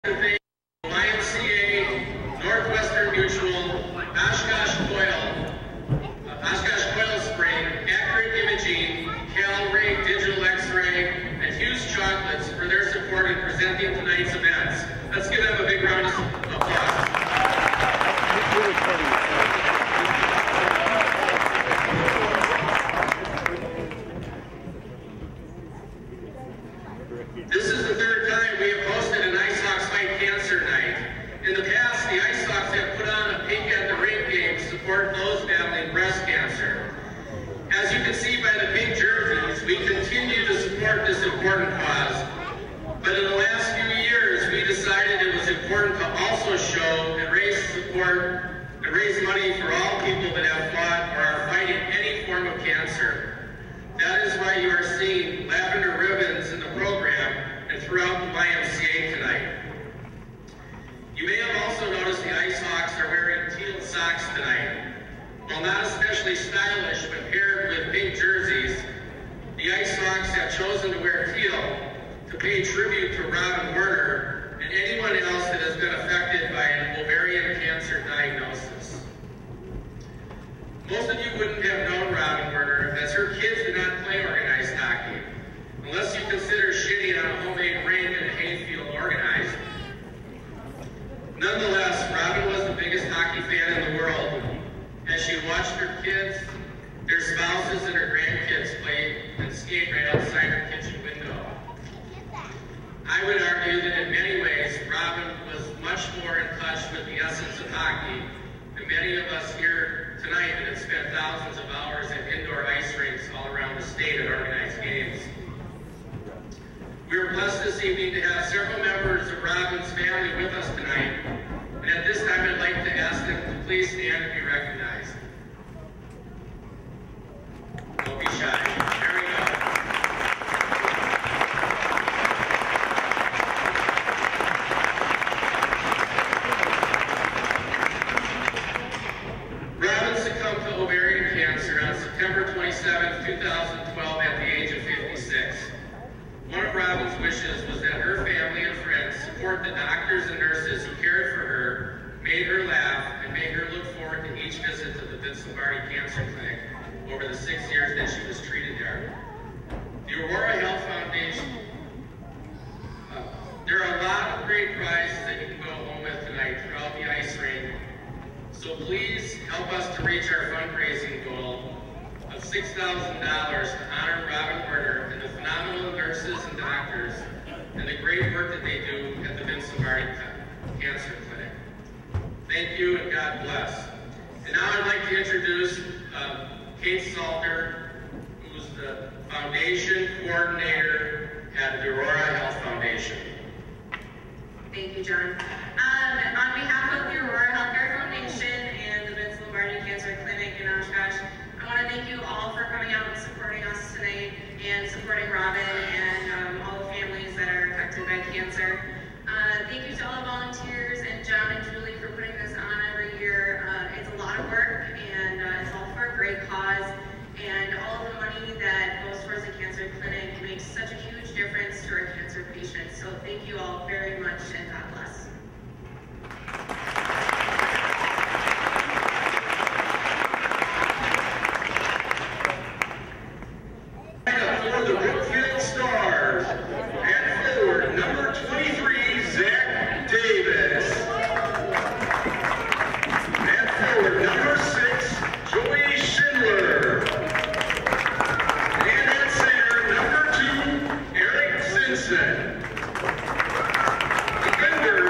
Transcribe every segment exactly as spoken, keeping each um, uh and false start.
Y M C A, Northwestern Mutual, Oshkosh Coil, uh, Oshkosh Coil Spring, Accurate Imaging, Cal Ray Digital X-Ray, and Hughes Chocolates for their support in presenting tonight's events. Let's give them a big round of applause. This is the third time we have hosted an Ice Hawks Fight Cancer Night. In the past, the Ice Hawks have put on a Pink at the Rink game to support those battling breast cancer. As you can see by the pink jerseys, we continue to support this important cause. But in the last few years, we decided it was important to also show and raise support and raise money for all people that have fought or are fighting any form of cancer. That is why you are seeing lavender ribbons in the program and throughout the Y M C A tonight. You may have also noticed the Ice Hawks are wearing teal socks tonight. While not especially stylish, but paired with pink jerseys, the Ice Hawks have chosen to wear teal to pay tribute to Robin Werner and anyone else that has been affected by an ovarian cancer diagnosis. Most of you wouldn't have known Robin Werner, as her kids did not play organized hockey, unless you consider shitting on a homemade rink in a hayfield organized. Nonetheless, Robin was the biggest hockey fan in the world, as she watched her kids, their spouses, and her grandkids play and skate right outside her kitchen window. I would argue that in many ways, Robin was much more in touch with the essence of hockey than many of us here tonight that have spent thousands of hours at indoor ice rinks all around the state at organized games. We are blessed this evening to have several members of Robin's family with us tonight, and at this time I'd like to ask them to please stand and be recognized. Don't be shy. There we go. Robin succumbed to ovarian cancer on September twenty-seventh, two thousand twelve at the age of fifty-six. One of Robin's wishes was that her family and friends support the doctors and nurses who cared for her, made her laugh, and made her look forward to each visit to the Vince Lombardi Cancer Clinic over the six years that she was treated there. The Aurora Health Foundation, uh, there are a lot of great prizes that you can go home with tonight throughout the ice rink. So please help us to reach our fundraising goal of six thousand dollars to honor Robin Werner and the phenomenal nurses and doctors and the great work that they do at the Vince Lombardi Cancer Clinic. Thank you and God bless. And now I'd like to introduce uh, Kate Salter, who's the foundation coordinator at the Aurora Health Foundation. Thank you, John. Um, on behalf of the Aurora Healthcare Foundation and the Vince Lombardi Cancer Clinic in Oshkosh, I want to thank you all for coming out and supporting us tonight and supporting Robin and um, all the families that are affected by cancer. Uh, thank you to all the volunteers and John and Julie for putting this on every year. Uh, it's a lot of work and uh, it's all for a great cause. And all of the money that goes towards the cancer clinic makes such a huge difference to our cancer patients. So thank you all very much and God bless. For the Brookfield Stars, and forward, number twenty-three, Zach Davis. And forward, number six, Joey Schindler. And at center, number two, Eric Simpson. Defender,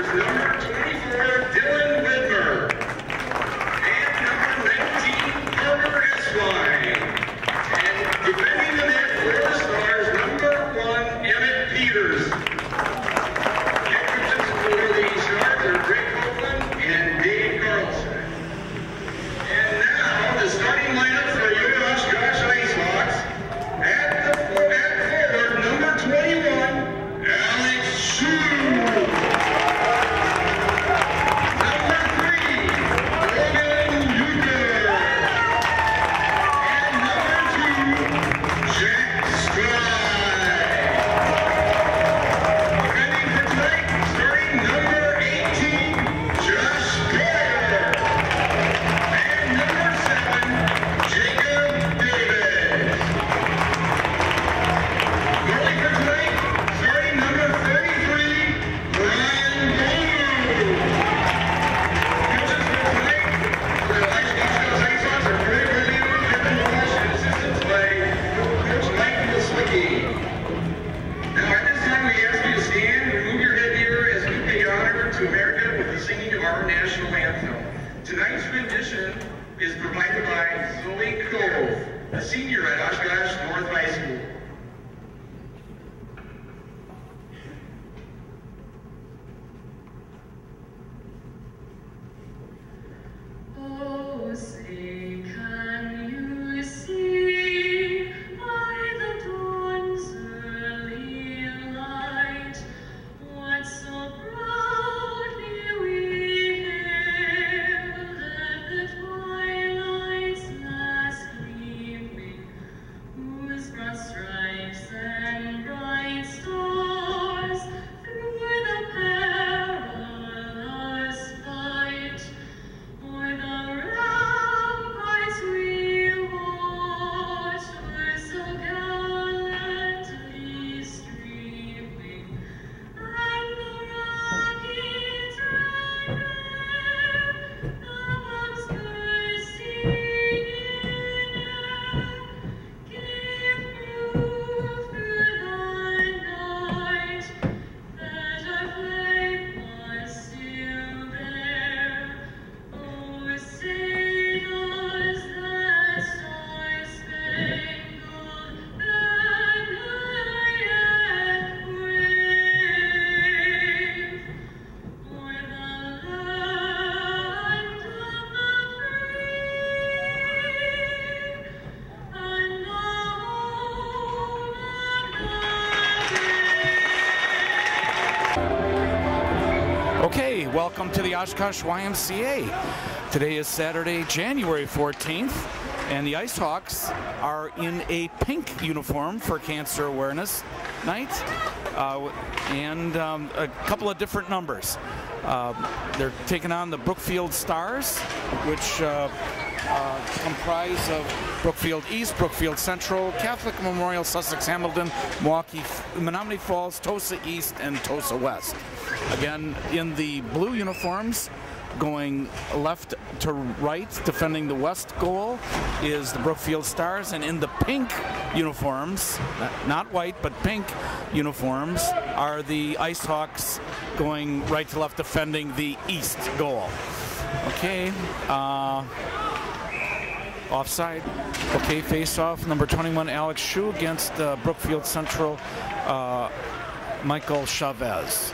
welcome to the Oshkosh Y M C A. Today is Saturday, January fourteenth, and the Ice Hawks are in a pink uniform for Cancer Awareness Night, uh, and um, a couple of different numbers. Uh, they're taking on the Brookfield Stars, which uh, uh, comprise of Brookfield East, Brookfield Central, Catholic Memorial, Sussex Hamilton, Milwaukee, Menominee Falls, Tosa East, and Tosa West. Again, in the blue uniforms, going left to right, defending the west goal, is the Brookfield Stars, and in the pink uniforms, not white, but pink uniforms, are the Ice Hawks, going right to left, defending the east goal. Okay, uh, offside. Okay, face-off, number twenty-one, Alex Schuh against uh, Brookfield Central, uh, Michael Chavez.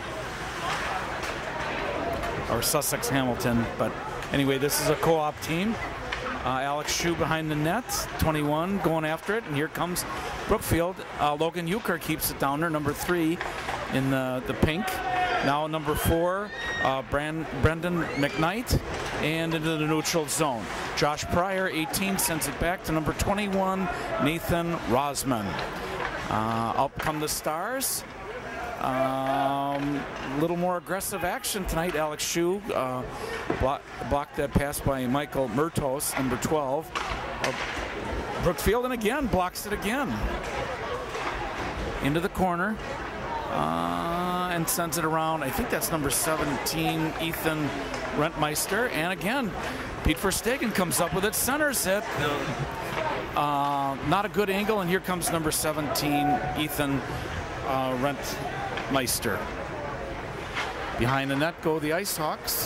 Or Sussex Hamilton, but anyway, this is a co-op team. Uh, Alex Schuh behind the net, twenty-one, going after it, and here comes Brookfield. Uh, Logan Euchre keeps it down there, number three in the, the pink. Now number four, uh, Brand, Brendan McKnight, and into the neutral zone. Josh Pryor, eighteen, sends it back to number twenty-one, Nathan Rosman. Uh, up come the Stars. A um, little more aggressive action tonight. Alex Schuh uh, block, blocked that pass by Michael Murtos, number twelve. Uh, Brookfield, and again, blocks it again. Into the corner. Uh, and sends it around. I think that's number seventeen, Ethan Rentmeister. And again, Pete Verstegen comes up with it. Centers it. Uh, not a good angle, and here comes number seventeen, Ethan uh, Rentmeister. Behind the net go the Ice Hawks.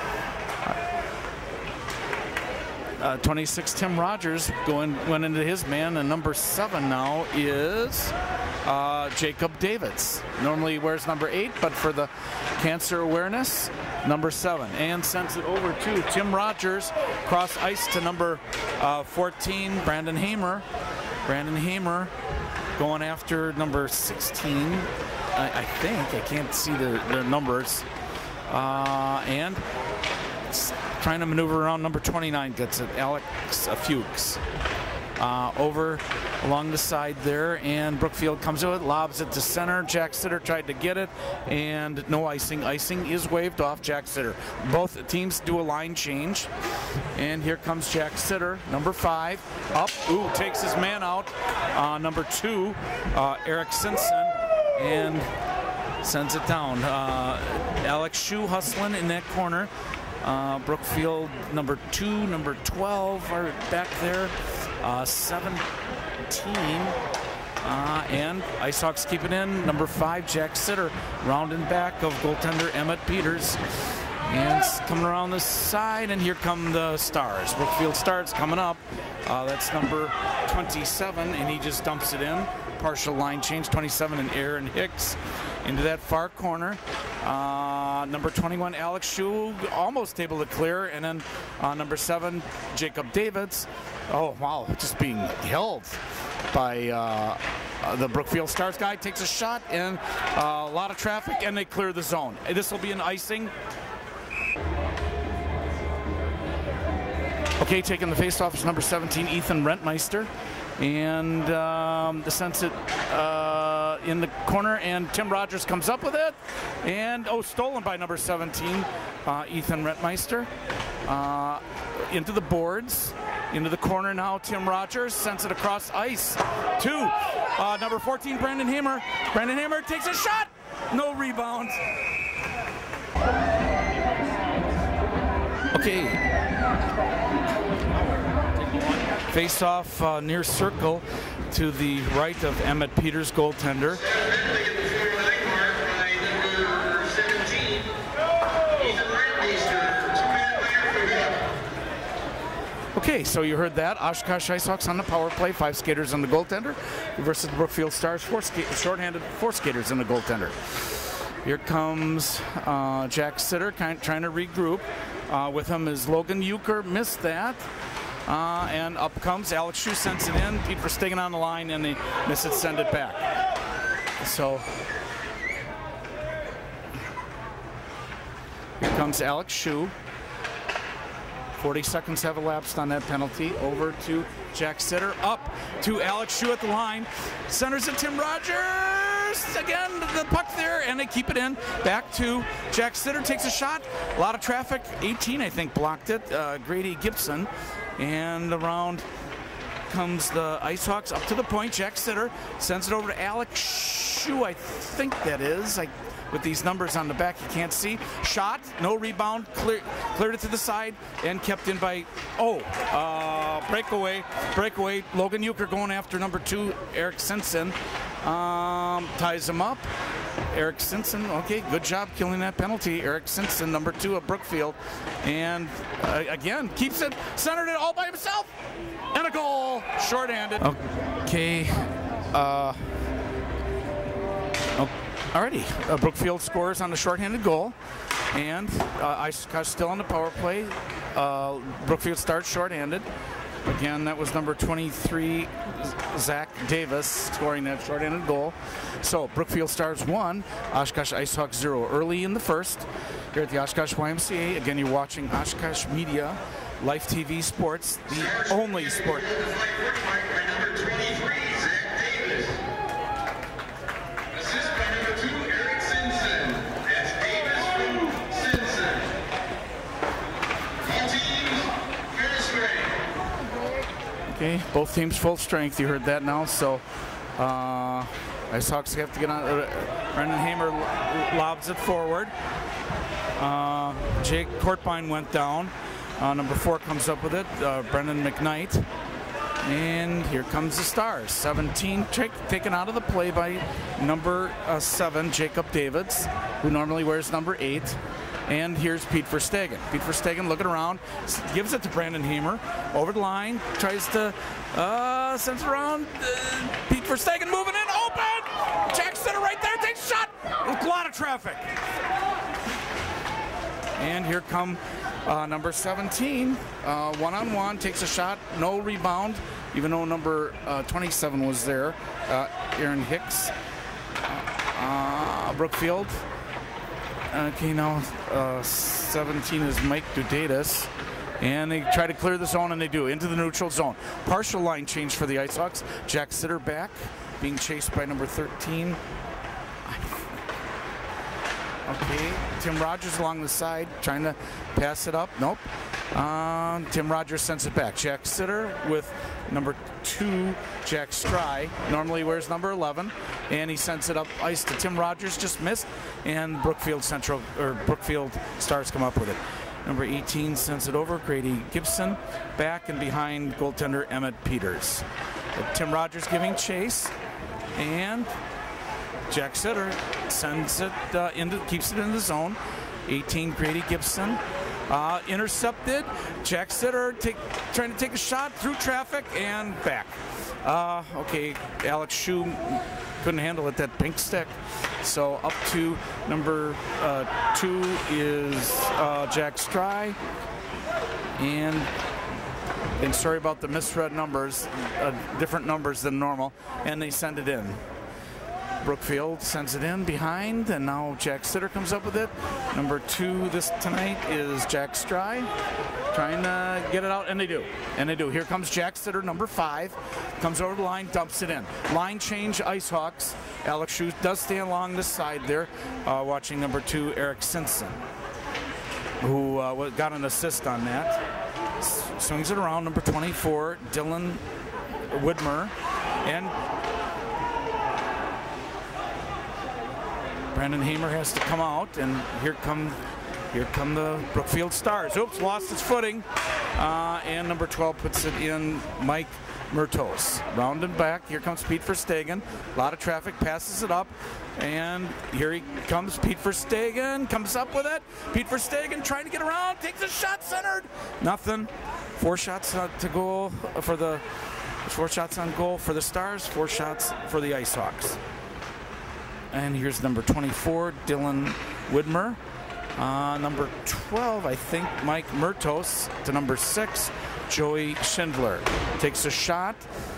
Uh, twenty-six, Tim Rogers going went into his man, and number seven now is uh, Jacob Davids. Normally he wears number eight, but for the cancer awareness, number seven, and sends it over to Tim Rogers, cross ice to number uh, fourteen, Brandon Hamer. Brandon Hamer going after number sixteen. I, I think I can't see their, their numbers, uh, and trying to maneuver around number twenty-nine, gets it, Alex Fuchs. Uh, over along the side there, and Brookfield comes to it, lobs it to center. Jack Sitter tried to get it, and no icing. Icing is waved off Jack Sitter. Both teams do a line change, and here comes Jack Sitter, number five, up, ooh, takes his man out, uh, number two, uh, Eric Simpson, and sends it down. Uh, Alex Schuh hustling in that corner. Uh, Brookfield, number two, number twelve are back there, uh, seventeen, uh, and Ice Hawks keep it in. Number five, Jack Sitter, round and back of goaltender Emmett Peters, and coming around the side, and here come the Stars. Brookfield Stars coming up. Uh, that's number twenty-seven, and he just dumps it in. Partial line change, twenty-seven, and Aaron Hicks into that far corner. Uh, number twenty-one, Alex Schuh, almost able to clear, and then uh, number seven, Jacob Davids. Oh, wow, just being held by uh, uh, the Brookfield Stars guy. Takes a shot, and uh, a lot of traffic, and they clear the zone. This will be an icing. Okay, taking the faceoff is number seventeen, Ethan Rentmeister. And um, the sends it uh, in the corner, and Tim Rogers comes up with it, and oh, stolen by number seventeen, uh, Ethan Rentmeister, uh, into the boards, into the corner now. Tim Rogers sends it across ice to uh, number fourteen, Brandon Hamer. Brandon Hamer takes a shot, no rebound. Okay. Face off uh, near circle to the right of Emmett Peters, goaltender. Okay, so you heard that. Oshkosh Ice Hawks on the power play, five skaters on the goaltender versus the Brookfield Stars, four ska shorthanded, four skaters in the goaltender. Here comes uh, Jack Sitter, kind of trying to regroup. Uh, with him is Logan Euchre, missed that. Uh, and up comes Alex Schuh, sends it in. Pete Verstegen on the line, and they miss it, send it back. So Here comes Alex Shue. forty seconds have elapsed on that penalty. Over to Jack Sitter. Up to Alex Shue at the line. Centers it Tim Rogers. Again, the puck there, and they keep it in. Back to Jack Sitter. Takes a shot. A lot of traffic. eighteen, I think, blocked it. Uh, Grady Gibson. And around comes the Ice Hawks up to the point. Jack Sitter sends it over to Alex Shue, I think that is. I With these numbers on the back, you can't see. Shot, no rebound, clear, cleared it to the side, and kept in by, oh, uh, breakaway, breakaway. Logan Euchre going after number two, Eric Simpson. Um, ties him up. Eric Simpson, okay, good job killing that penalty. Eric Simpson, number two of Brookfield. And uh, again, keeps it, centered it all by himself. And a goal, shorthanded. Okay, uh, okay. Alrighty, uh, Brookfield scores on the shorthanded goal, and uh, Oshkosh still on the power play. Uh, Brookfield starts shorthanded. Again, that was number twenty-three, Zach Davis, scoring that shorthanded goal. So Brookfield Stars one, Oshkosh Ice Hawks zero. Early in the first, here at the Oshkosh Y M C A. Again, you're watching Oshkosh Media, Life T V Sports, the only sport. Okay, both teams full strength. You heard that now. So, uh, Ice Hawks have to get on. Uh, Brendan Hamer lobs it forward. Uh, Jake Courtbine went down. Uh, number four comes up with it. Uh, Brendan McKnight. And here comes the Stars. seventeen take, taken out of the play by number uh, seven, Jacob Davids, who normally wears number eight. And here's Pete Verstegen. Pete Verstegen looking around, gives it to Brandon Hamer. Over the line, tries to uh, send it around. Uh, Pete Verstegen moving in, open! Jack Sitter right there, takes a shot! A lot of traffic. And here come uh, number seventeen, uh, one-on-one, takes a shot, no rebound, even though number uh, twenty-seven was there. Uh, Aaron Hicks, uh, Brookfield. Okay, now uh, seventeen is Mike Dudatis, and they try to clear the zone, and they do, into the neutral zone. Partial line change for the Ice Hawks. Jack Sitter back, being chased by number thirteen. Okay, Tim Rogers along the side, trying to pass it up. Nope. Um, Tim Rogers sends it back. Jack Sitter with number two, Jack Stry. Normally wears number eleven, and he sends it up ice to Tim Rogers. Just missed, and Brookfield Central or Brookfield Stars come up with it. Number eighteen sends it over. Grady Gibson back and behind goaltender Emmett Peters. But Tim Rogers giving chase, and Jack Sitter sends it uh, into, keeps it in the zone. eighteen, Grady Gibson. Uh, intercepted. Jack Sitter take, trying to take a shot through traffic and back. Uh, okay, Alex Shue couldn't handle it, that pink stick. So up to number uh, two is uh, Jack Stry. And, and sorry about the misread numbers, uh, different numbers than normal, and they send it in. Brookfield sends it in behind, and now Jack Sitter comes up with it. Number two this tonight is Jack Stry, trying to get it out, and they do. And they do. Here comes Jack Sitter, number five, comes over the line, dumps it in. Line change, Ice Hawks. Alex Shue does stay along this side there, uh, watching number two, Eric Simpson, who uh, got an assist on that. S swings it around, number twenty-four, Dylan Widmer, and Brandon Hamer has to come out, and here come here come the Brookfield Stars. Oops, lost his footing. Uh, and number twelve puts it in, Mike Murtos. Round and back, here comes Pete Verstegen. A lot of traffic, passes it up, and here he comes, Pete Verstegen, comes up with it. Pete Verstegen trying to get around, takes a shot, centered. Nothing. Four shots uh, to goal for the, four shots on goal for the Stars, four shots for the Ice Hawks. And here's number twenty-four, Dylan Widmer. Uh, number twelve, I think, Mike Murtos. To number six, Joey Schindler. Takes a shot.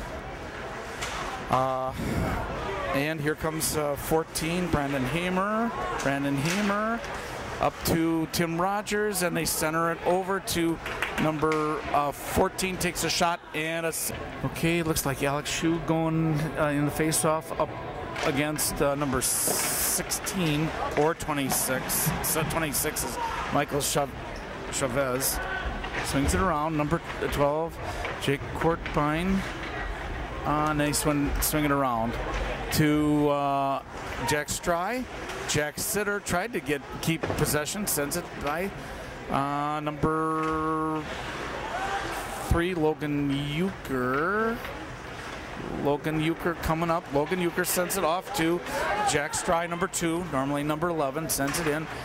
Uh, and here comes uh, fourteen, Brandon Hamer. Brandon Hamer. up to Tim Rogers, and they center it over to number uh, fourteen, takes a shot, and a... Okay, looks like Alex Shu going uh, in the face-off up against uh, number sixteen or twenty-six. So twenty-six is Michael Chavez. Swings it around. Number twelve, Jake Courtbine. Uh, nice one, swing it around to uh, Jack Stry. Jack Sitter tried to get keep possession, sends it by uh, number three, Logan Euchre. Logan Euchre coming up. Logan Euchre sends it off to Jack Stry, number two, normally number eleven, sends it in.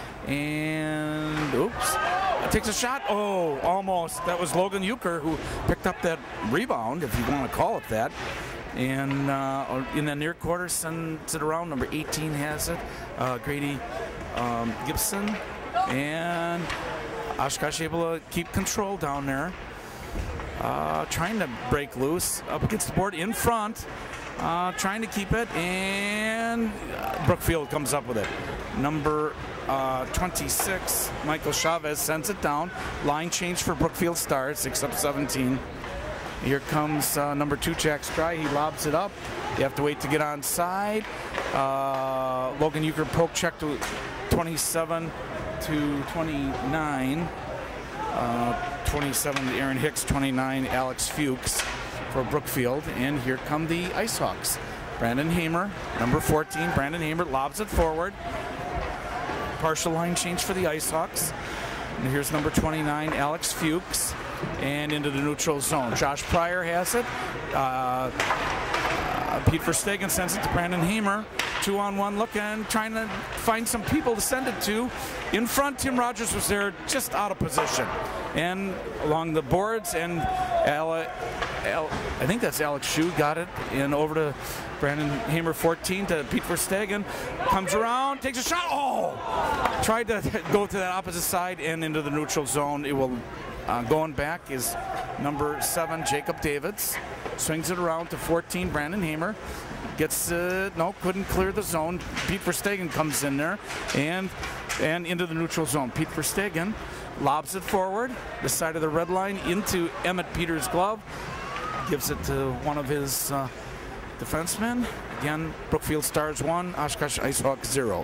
And oops, takes a shot. Oh, almost. That was Logan Euchre who picked up that rebound, if you want to call it that. And uh, in the near quarter, sends it around. Number eighteen has it. Uh, Grady um, Gibson. And Oshkosh able to keep control down there. Uh, trying to break loose up against the board in front. Uh, trying to keep it. And Brookfield comes up with it. Number uh, twenty-six, Michael Chavez, sends it down. Line change for Brookfield Stars, six up seventeen. Here comes uh, number two, Jack Stry. He lobs it up. You have to wait to get on side. Uh, Logan Euchre poke check to twenty-seven to twenty-nine. Uh, twenty-seven, Aaron Hicks. twenty-nine, Alex Fuchs for Brookfield. And here come the Ice Hawks. Brandon Hamer, number fourteen. Brandon Hamer lobs it forward. Partial line change for the Ice Hawks. And here's number twenty-nine, Alex Fuchs. And into the neutral zone. Josh Pryor has it. Uh, uh, Pete Verstegen sends it to Brandon Hamer. Two on one looking, trying to find some people to send it to. In front, Tim Rogers was there, just out of position. And along the boards, and Al, Al, I think that's Alex Shu got it. And over to Brandon Hamer, fourteen, to Pete Verstegen. Comes around, takes a shot. Oh! Tried to go to that opposite side and into the neutral zone. It will. Uh, going back is number seven, Jacob Davids. Swings it around to fourteen, Brandon Hamer. Gets, uh, no, couldn't clear the zone. Pete Verstegen comes in there and and into the neutral zone. Pete Verstegen lobs it forward, the side of the red line, into Emmett Peters' glove. Gives it to one of his uh, defensemen. Again, Brookfield Stars one, Oshkosh Ice Hawks zero.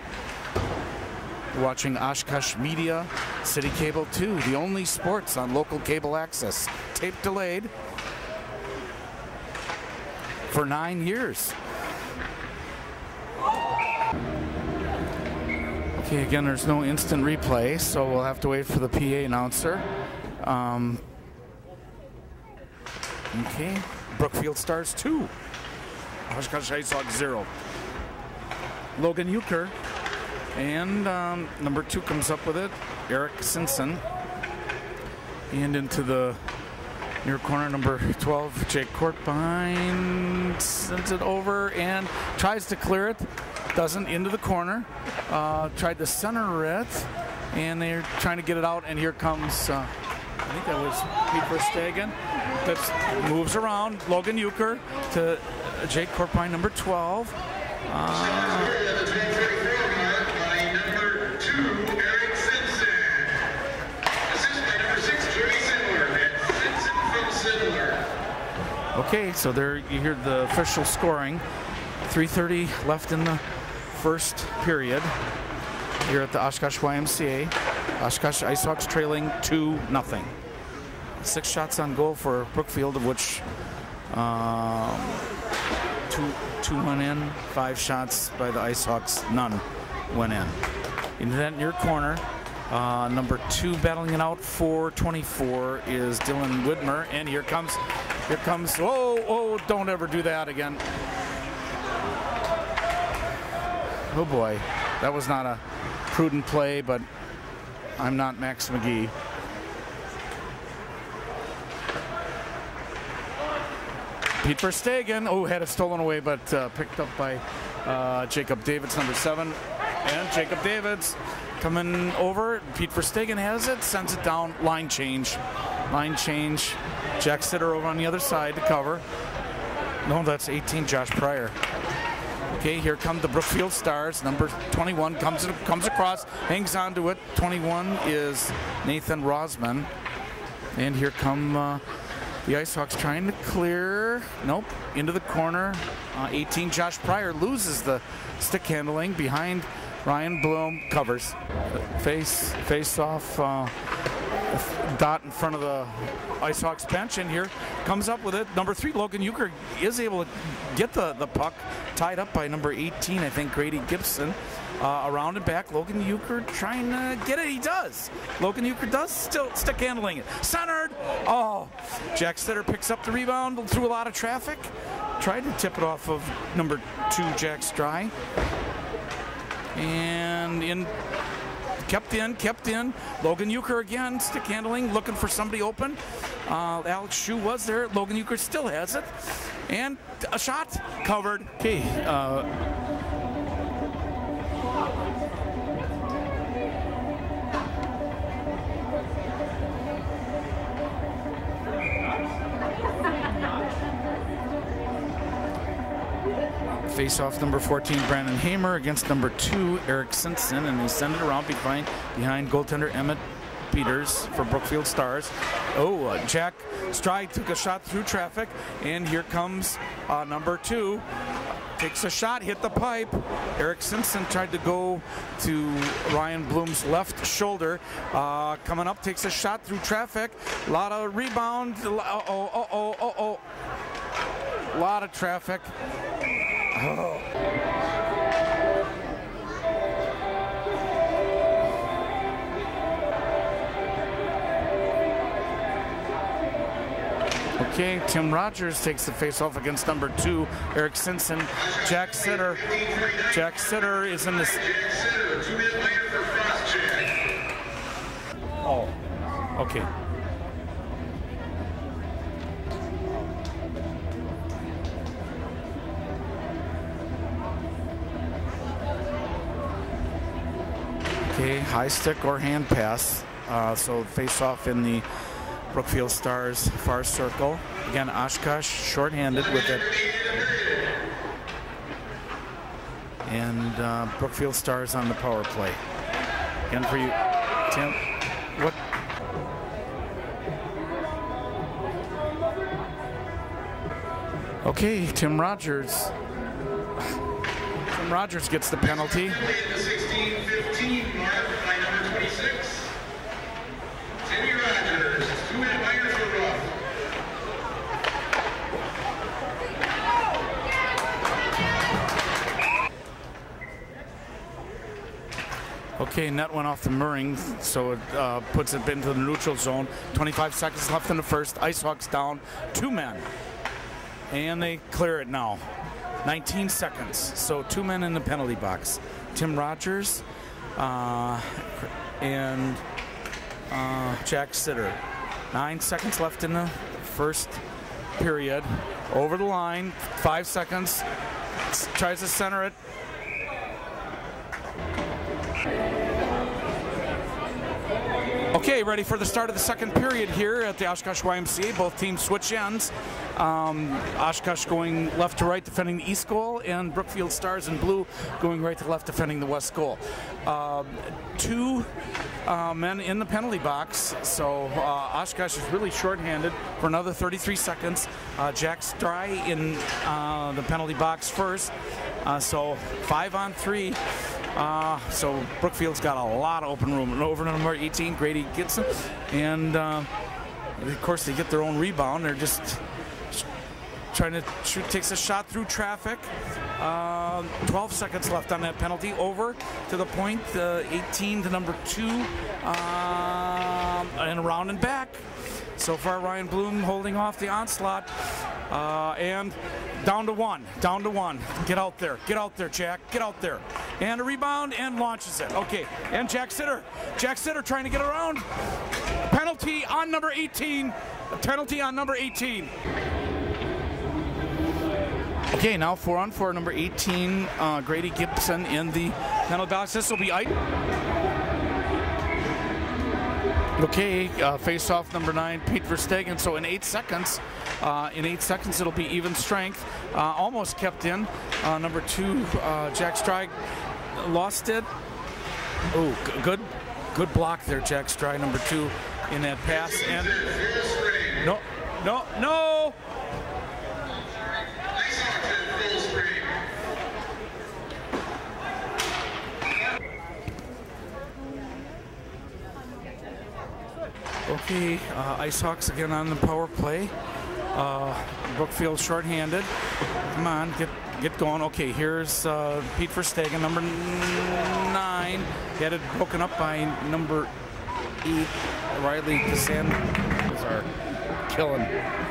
Watching Oshkosh Media, City Cable two, the only sports on local cable access. Tape delayed for nine years. Okay, again, there's no instant replay, so we'll have to wait for the P A announcer. Um, okay, Brookfield Stars two, Oshkosh Ice Hawks zero. Logan Euchre. And um, number two comes up with it, Eric Simpson. And into the near corner, number twelve, Jake Courtbine sends it over and tries to clear it. Doesn't, into the corner. Uh, tried to center it, and they're trying to get it out. And here comes, uh, I think that was Pete Verstegen. That moves around, Logan Euchre to Jake Courtbine, number twelve. Uh, Okay, so there you hear the official scoring. three thirty left in the first period here at the Oshkosh Y M C A. Oshkosh Ice Hawks trailing two nothing. Six shots on goal for Brookfield, of which um, two, two went in. Five shots by the Ice Hawks, none went in. Into that near corner, uh, number two battling it out for twenty-four is Dylan Widmer, and here comes Here comes, oh, oh, don't ever do that again. Oh boy, that was not a prudent play, but I'm not Max McGee. Pete Verstegen, oh, had it stolen away, but uh, picked up by uh, Jacob Davids, number seven. And Jacob Davids coming over. Pete Verstegen has it, sends it down, line change. Line change. Jack Sitter over on the other side to cover. No, that's eighteen, Josh Pryor. Okay, here come the Brookfield Stars. Number twenty-one comes comes across, hangs on to it. twenty-one is Nathan Rosman. And here come uh, the Ice Hawks trying to clear. Nope, into the corner. Uh, eighteen, Josh Pryor loses the stick handling behind Ryan Bloom, covers. Face, face off. Uh, dot in front of the Ice Hawks bench, and here comes up with it. Number three, Logan Euchre, is able to get the, the puck, tied up by number eighteen, I think, Grady Gibson. Uh, around and back, Logan Euchre trying to get it. He does. Logan Euchre does still stick handling it. Centered. Oh, Jack Sitter picks up the rebound through a lot of traffic. Tried to tip it off of number two, Jack Stry. And in. Kept in, kept in. Logan Euchre again, stick handling, looking for somebody open. Uh, Alex Shue was there. Logan Euchre still has it. And a shot covered. Okay. Uh, Face-off number fourteen, Brandon Hamer against number two, Eric Simpson, and they send it around behind, behind goaltender Emmett Peters for Brookfield Stars. Oh, uh, Jack Stride took a shot through traffic, and here comes uh, number two. Takes a shot, hit the pipe. Eric Simpson tried to go to Ryan Bloom's left shoulder. Uh, coming up, takes a shot through traffic. A lot of rebound. Uh-oh, uh-oh, uh-oh. A lot of traffic. Oh. Okay, Tim Rogers takes the face-off against number two, Eric Simpson. Jack Sitter. Jack Sitter is in this. Oh, okay. Okay, high stick or hand pass. Uh, so face off in the Brookfield Stars far circle. Again, Oshkosh shorthanded with it. And uh, Brookfield Stars on the power play. Again for you, Tim. What? Okay, Tim Rogers. Tim Rogers gets the penalty. sixteen fifteen mark by number twenty-six. Timmy Rogers, two-minute minor for rough. Okay, net went off the mooring, so it uh, puts it into the neutral zone. twenty-five seconds left in the first. Ice Hawks down two men. And they clear it now. nineteen seconds, so two men in the penalty box. Tim Rogers uh, and uh, Jack Sitter. Nine seconds left in the first period. Over the line, five seconds. Tries to center it. Okay, ready for the start of the second period here at the Oshkosh Y M C A. Both teams switch ends. Um, Oshkosh going left to right, defending the east goal, and Brookfield Stars in blue going right to left, defending the west goal. Uh, two uh, men in the penalty box, so uh, Oshkosh is really shorthanded for another thirty-three seconds. Uh, Jack Stry in uh, the penalty box first, uh, so five on three. Uh, so Brookfield's got a lot of open room. And over to number eighteen, Grady Gibson. And uh, of course, they get their own rebound. They're just trying to shoot, takes a shot through traffic. Uh, twelve seconds left on that penalty. Over to the point, uh, eighteen to number two, uh, and around and back. So far, Ryan Bloom holding off the onslaught. Uh, and down to one, down to one. Get out there, get out there, Jack, get out there. And a rebound and launches it. Okay, and Jack Sitter. Jack Sitter trying to get around. Penalty on number eighteen. A penalty on number eighteen. Okay, now four on four, number eighteen, uh, Grady Gibson in the penalty box. This will be ice. Okay, uh, face off number nine, Pete Verstegen. So in eight seconds, uh, in eight seconds it'll be even strength. Uh, almost kept in. Uh, number two, uh, Jack Stride lost it. Oh, good, good block there, Jack Stride, number two, in that pass. And no, no, no. Okay, uh, Ice Hawks again on the power play. Uh, Brookfield shorthanded. Come on, get get going. Okay, here's uh, Pete Verstegen, number nine. He had it broken up by number eight, Riley Cassandra. Is our killing.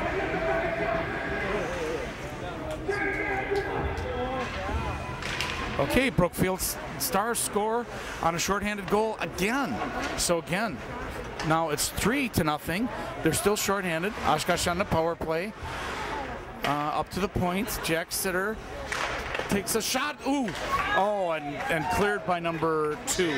Okay, Brookfield Stars score on a shorthanded goal again. So again. Now it's three to nothing. They're still shorthanded. Oshkosh on the power play. Uh, up to the point. Jack Sitter takes a shot. Ooh! Oh, and, and cleared by number two.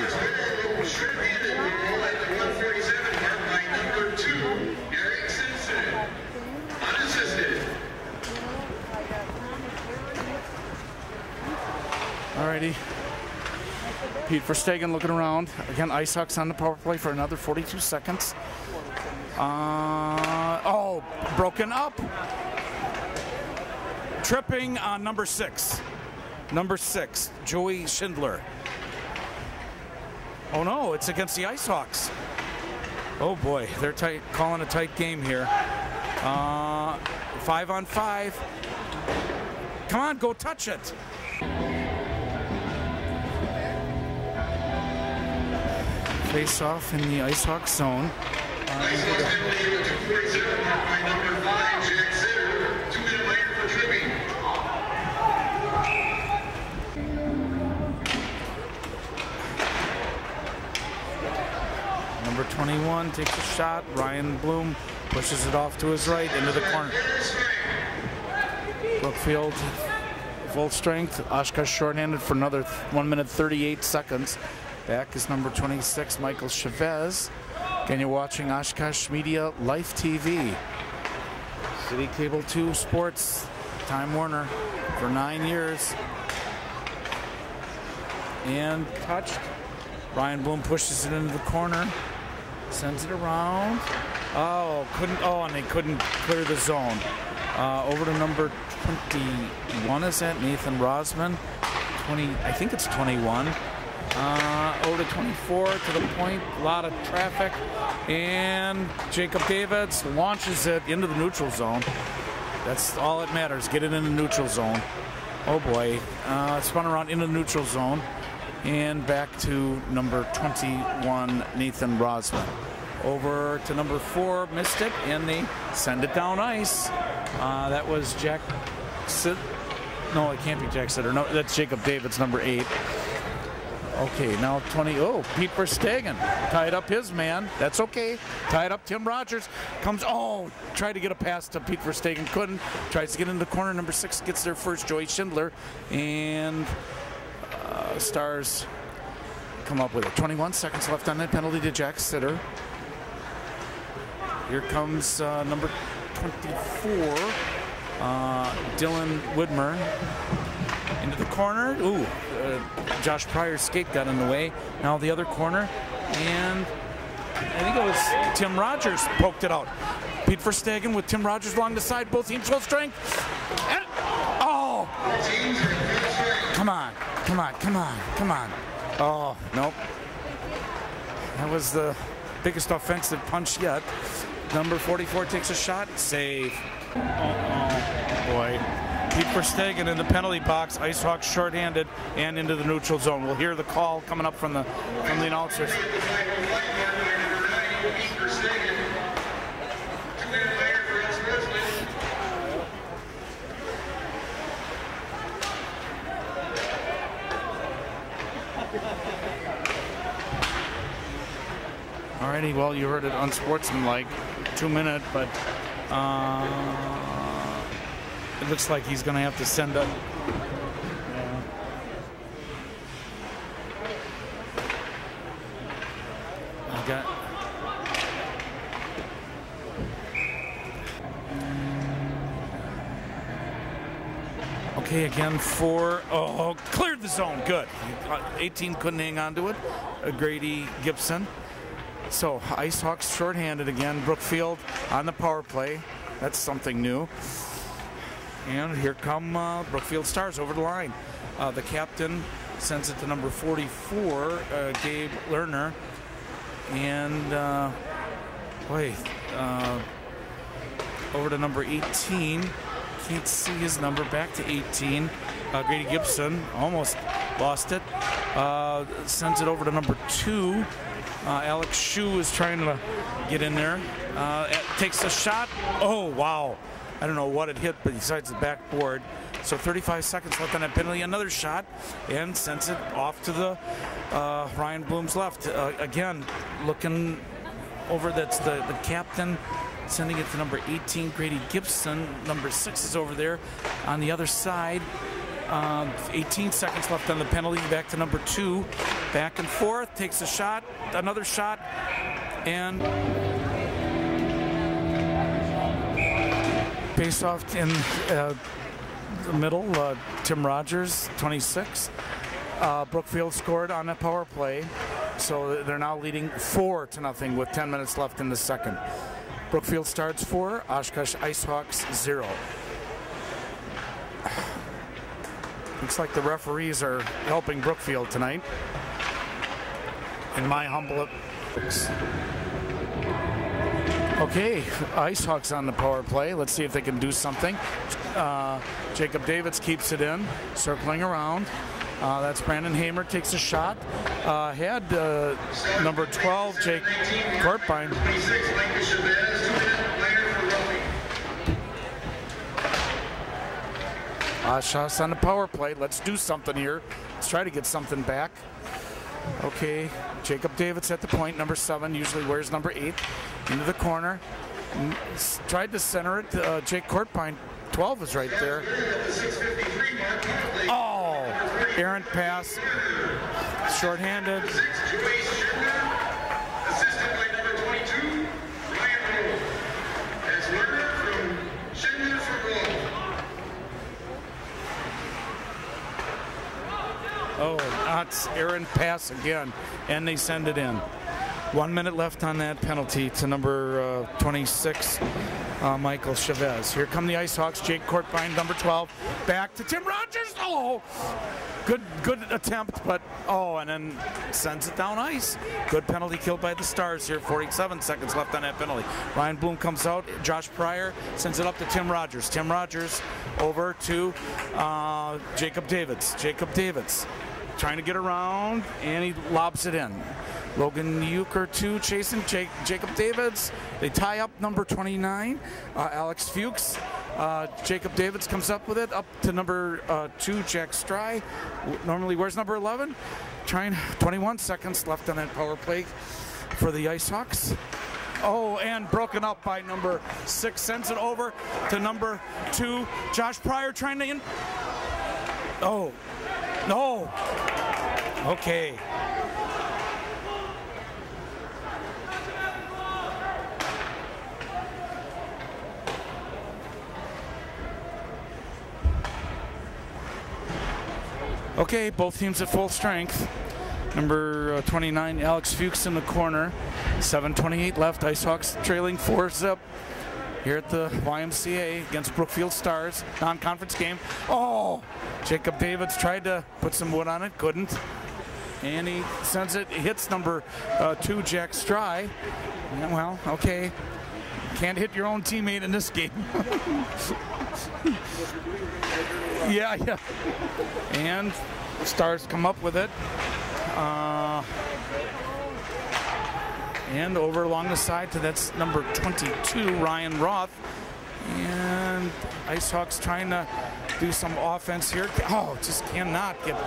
Alrighty. Pete Verstegen looking around. Again, Ice Hawks on the power play for another forty-two seconds. Uh, oh, broken up. Tripping on number six. Number six, Joey Schindler. Oh no, it's against the Ice Hawks. Oh boy, they're tight, calling a tight game here. Uh, five on five. Come on, go touch it. Face off in the Ice Hawk zone. Uh, Number twenty-one takes a shot. Ryan Bloom pushes it off to his right into the corner. Brookfield full strength. Oshkosh shorthanded for another one minute thirty-eight seconds. Back is number twenty-six, Michael Chavez. Again, you're watching Oshkosh Media Life T V. City Cable two Sports, Time Warner for nine years. And touched. Ryan Bloom pushes it into the corner. Sends it around. Oh, couldn't, oh, and they couldn't clear the zone. Uh, over to number twenty-one, is that Nathan Rosman? twenty, I think it's twenty-one. Uh, over to twenty-four, to the point, a lot of traffic, and Jacob Davids launches it into the neutral zone. That's all that matters, get it in the neutral zone. Oh boy, uh, spun around into the neutral zone, and back to number twenty-one, Nathan Rosman. Over to number four, missed it, and they send it down ice. Uh, that was Jack Sid. No, it can't be Jack Sitter. No, that's Jacob Davids, number eight. Okay, now twenty. Oh, Pete Verstegen tied up his man. That's okay. Tied up Tim Rogers. Comes, oh, tried to get a pass to Pete Verstegen. Couldn't. Tries to get in the corner. Number six gets there first, Joey Schindler. And uh, Stars come up with it. twenty-one seconds left on that penalty to Jack Sitter. Here comes uh, number twenty-four, uh, Dylan Widmer. Into the corner. Ooh, uh, Josh Pryor's skate got in the way. Now the other corner, and I think it was Tim Rogers poked it out. Pete Verstegen with Tim Rogers along the side. Both teams full strength. And, oh! Come on, come on, come on, come on. Oh, nope. That was the biggest offensive punch yet. Number forty-four takes a shot. Save. Oh, oh boy. Pete Verstegen in the penalty box. Ice Hawks shorthanded and into the neutral zone. We'll hear the call coming up from the from the announcers. Alrighty, well, you heard it unsportsmanlike, two minute, but uh, it looks like he's going to have to send up. Yeah. I got Okay, again for, oh, cleared the zone, good. Uh, eighteen couldn't hang on to it. Uh, Grady Gibson. So Ice Hawks shorthanded again. Brookfield on the power play. That's something new. And here come uh, Brookfield Stars over the line. Uh, the captain sends it to number forty-four, uh, Gabe Lerner. And, uh, boy, uh, over to number eighteen. Can't see his number. Back to eighteen. Uh, Grady Gibson almost lost it. Uh, sends it over to number two. Uh, Alex Shue is trying to get in there. Uh, takes a shot. Oh, wow. I don't know what it hit, but besides the backboard. So thirty-five seconds left on that penalty. Another shot and sends it off to the uh, Ryan Bloom's left. Uh, again, looking over, that's the, the captain. Sending it to number eighteen, Grady Gibson. Number six is over there on the other side. Uh, eighteen seconds left on the penalty. Back to number two. Back and forth. Takes a shot. Another shot. And face off in uh, the middle. Uh, Tim Rogers, twenty-six. Uh, Brookfield scored on a power play. So they're now leading four to nothing with ten minutes left in the second. Brookfield starts four, Oshkosh Icehawks zero. Looks like the referees are helping Brookfield tonight. In my humble... Okay, Icehawks on the power play. Let's see if they can do something. Uh, Jacob Davids keeps it in, circling around. Uh, that's Brandon Hamer, takes a shot. Uh, had uh, number twelve, Jake Kortbein. Uh, shots on the power play. Let's do something here. Let's try to get something back. Okay, Jacob Davids at the point, number seven, usually wears number eight, into the corner. Tried to center it. Uh, Jake Kortbein, twelve is right there. Oh, errant pass, shorthanded. Oh, that's errant pass again, and they send it in. One minute left on that penalty to number uh, twenty-six, uh, Michael Chavez. Here come the Icehawks. Jake Kortbein, number twelve, back to Tim Rogers. Oh, good, good attempt, but oh, and then sends it down ice. Good penalty killed by the Stars here. forty-seven seconds left on that penalty. Ryan Bloom comes out. Josh Pryor sends it up to Tim Rogers. Tim Rogers over to uh, Jacob Davids. Jacob Davids trying to get around, and he lobs it in. Logan Euchre, two, chasing Jake, Jacob Davids. They tie up number twenty-nine, uh, Alex Fuchs. Uh, Jacob Davids comes up with it, up to number uh, two, Jack Stry. Normally, where's number eleven? Trying, twenty-one seconds left on that power play for the Icehawks. Oh, and broken up by number six. Sends it over to number two, Josh Pryor, trying to in. Oh, no. Okay. Okay, both teams at full strength. Number uh, twenty-nine, Alex Fuchs in the corner. seven twenty-eight left. Icehawks trailing four zip here at the Y M C A against Brookfield Stars. Non-conference game. Oh, Jacob Davids tried to put some wood on it, couldn't. And he sends it, hits number uh, two, Jack Stry. Yeah, well, okay. Can't hit your own teammate in this game. Yeah, yeah. And Stars come up with it. Uh, and over along the side to that's number twenty-two, Ryan Roth. And Icehawks trying to do some offense here. Oh, just cannot get,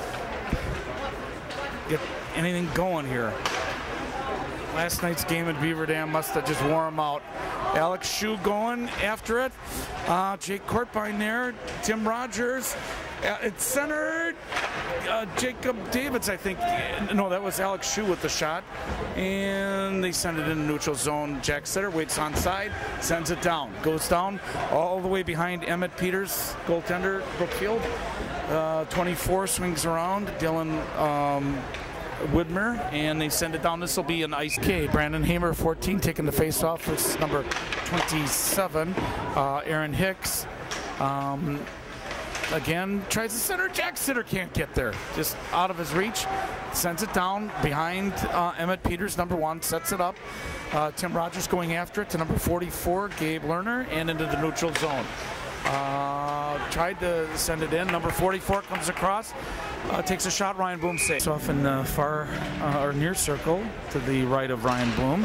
get anything going here. Last night's game at Beaver Dam must have just wore him out. Alex Shue going after it. Uh, Jake Kortbein there. Tim Rogers. Uh, it's centered. Uh, Jacob Davids, I think. No, that was Alex Shue with the shot. And they send it in neutral zone. Jack Sitter waits on side, sends it down. Goes down all the way behind Emmett Peters, goaltender, Brookfield. Uh, twenty-four swings around. Dylan um, Widmer, and they send it down. This will be an ice. Okay, Brandon Hamer, fourteen, taking the face off. It's number twenty-seven, uh, Aaron Hicks. Um, again, tries to center. Jack Sitter can't get there. Just out of his reach. Sends it down behind uh, Emmett Peters, number one, sets it up. Uh, Tim Rogers going after it to number forty-four, Gabe Lerner, and into the neutral zone. Uh, tried to send it in. Number forty-four comes across, uh, takes a shot. Ryan Bloom saves. Off in the far uh, or near circle to the right of Ryan Bloom,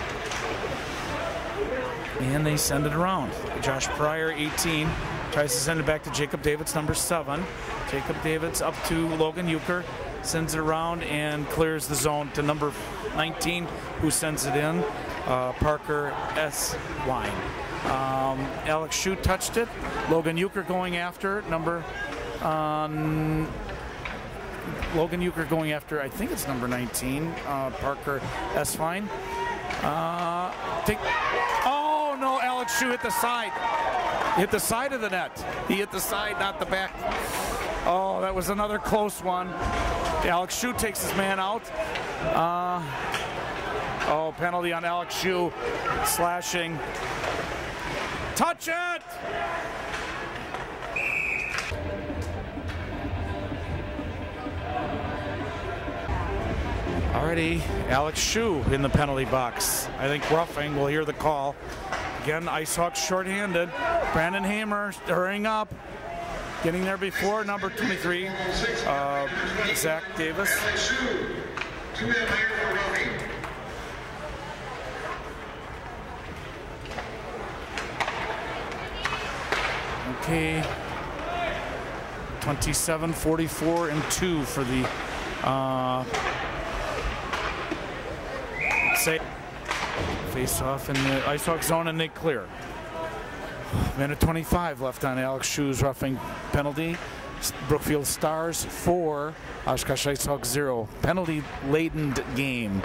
and they send it around. Josh Pryor, eighteen, tries to send it back to Jacob Davids, number seven. Jacob Davids up to Logan Euchre, sends it around and clears the zone to number nineteen, who sends it in. Uh, Parker S. Wine. Um, Alex Shue touched it. Logan Euchre going after number um, Logan Euchre going after, I think it's number nineteen, uh, Parker Esfine. Uh, take, oh no, Alex Shue hit the side. Hit the side of the net. He hit the side, not the back. Oh, that was another close one. Alex Shue takes his man out. Uh, oh, penalty on Alex Shue, slashing. Touch it! Already, Alex Shue in the penalty box. I think roughing, we'll hear the call. Again, IceHawks shorthanded. Brandon Hamer hurrying up. Getting there before number twenty-three, uh, Zach Davis. Okay, twenty-seven, forty-four, and two for the uh, say face off in the IceHawk zone, and they clear. Minute twenty-five left on Alex Shue's roughing penalty. Brookfield Stars four, Oshkosh IceHawks zero. Penalty-laden game.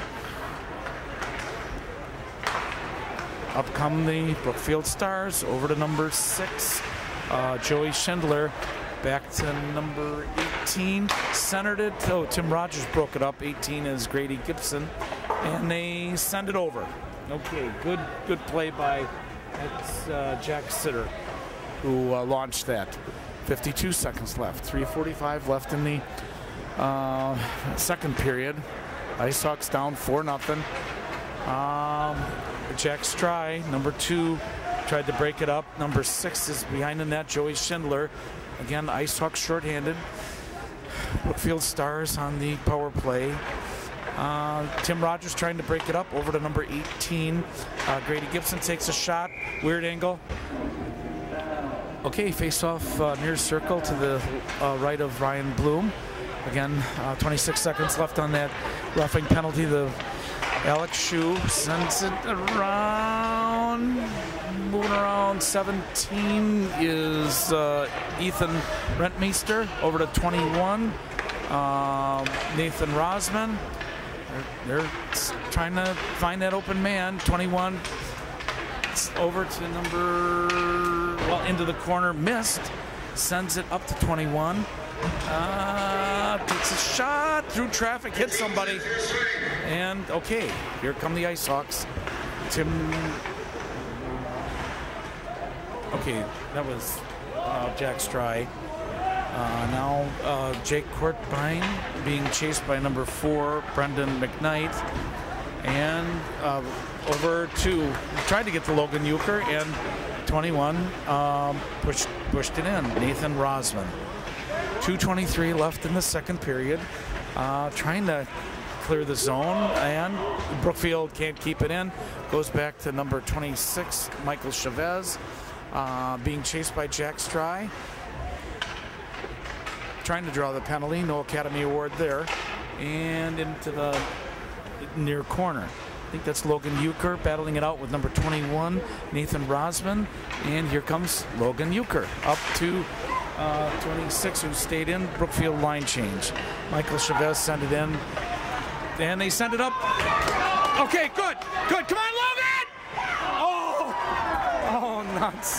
Up come the Brookfield Stars over to number six. Uh, Joey Schindler back to number eighteen, centered it. Oh, Tim Rogers broke it up. eighteen is Grady Gibson, and they send it over. Okay, good, good play by that's, uh, Jack Sitter, who uh, launched that. fifty-two seconds left. three forty-five left in the uh, second period. IceHawks down four nothing. Um, Jack Stry, number two, tried to break it up. Number six is behind the net, Joey Schindler. Again, IceHawks shorthanded. Brookfield Stars on the power play. Uh, Tim Rogers trying to break it up over to number eighteen. Uh, Grady Gibson takes a shot. Weird angle. Okay, face off uh, near circle to the uh, right of Ryan Bloom. Again, uh, twenty-six seconds left on that roughing penalty. The Alex Shue sends it around. Moving around. seventeen is uh, Ethan Rentmeester over to twenty-one. Uh, Nathan Rosman. They're, they're trying to find that open man. twenty-one. It's over to number, well, into the corner. Missed. Sends it up to twenty-one. Uh, takes a shot through traffic, hits somebody. And, okay, here come the IceHawks. Tim. Okay, that was uh, Jack Stry. Uh, now uh, Jake Courtbine being chased by number four, Brendan McKnight. And uh, over to, tried to get to Logan Euchre, and twenty-one um, pushed, pushed it in. Nathan Rosman. two twenty-three left in the second period. Uh, trying to clear the zone, and Brookfield can't keep it in. Goes back to number twenty-six, Michael Chavez, uh, being chased by Jack Stry. Trying to draw the penalty, no Academy Award there. And into the near corner. I think that's Logan Euchre battling it out with number twenty-one, Nathan Rosman. And here comes Logan Euchre up to uh, twenty-six, who stayed in. Brookfield line change. Michael Chavez sent it in, and they send it up. Okay, good, good. Come on, Logan! Oh, oh, nuts.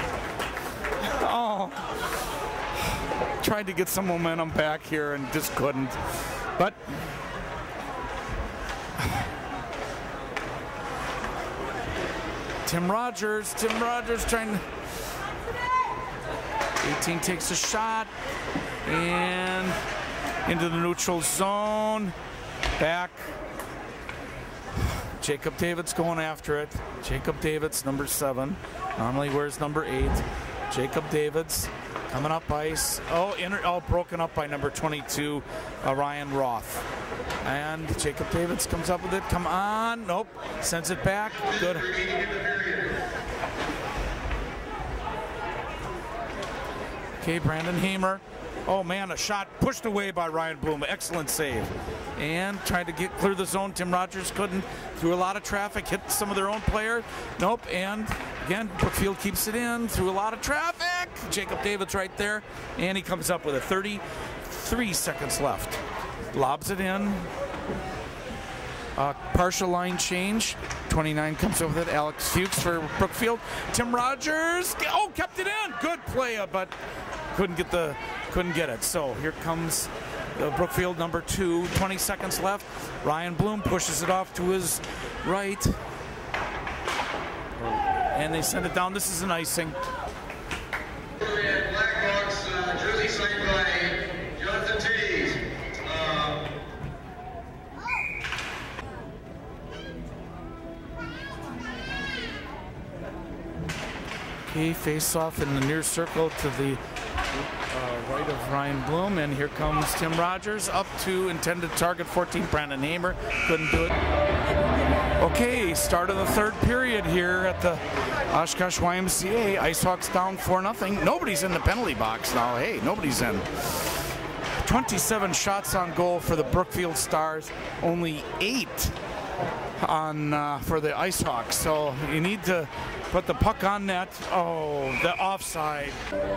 Oh, tried to get some momentum back here and just couldn't. But Tim Rogers, Tim Rogers trying to. eighteen takes a shot and into the neutral zone. Back. Jacob Davids going after it. Jacob Davids, number seven. Normally wears number eight. Jacob Davids coming up ice. Oh, inter oh broken up by number twenty-two, uh, Ryan Roth. And Jacob Davids comes up with it. Come on. Nope. Sends it back. Good. Okay, Brandon Hamer. Oh man, a shot pushed away by Ryan Bloom. Excellent save. And tried to get clear the zone. Tim Rogers couldn't. Through a lot of traffic, hit some of their own player. Nope. And again, Brookfield keeps it in through a lot of traffic. Jacob Davids right there. And he comes up with it. thirty-three seconds left. Lobs it in. Uh, partial line change. twenty-nine comes over with it. Alex Fuchs for Brookfield. Tim Rogers. Oh, kept it in. Good play, but couldn't get the couldn't get it. So here comes uh, Brookfield number two. twenty seconds left. Ryan Bloom pushes it off to his right, and they send it down. This is an icing. Blackhawks uh, jersey signed by Jonathan Tays. Uh, Okay, face off in the near circle to the uh, right of Ryan Bloom, and here comes Tim Rogers up to intended target fourteen. Brandon Hamer couldn't do it. Okay, start of the third period here at the Oshkosh Y M C A. IceHawks down four nothing. Nobody's in the penalty box now. Hey, nobody's in. twenty-seven shots on goal for the Brookfield Stars. Only eight on uh, for the IceHawks. So you need to put the puck on net. Oh, the offside.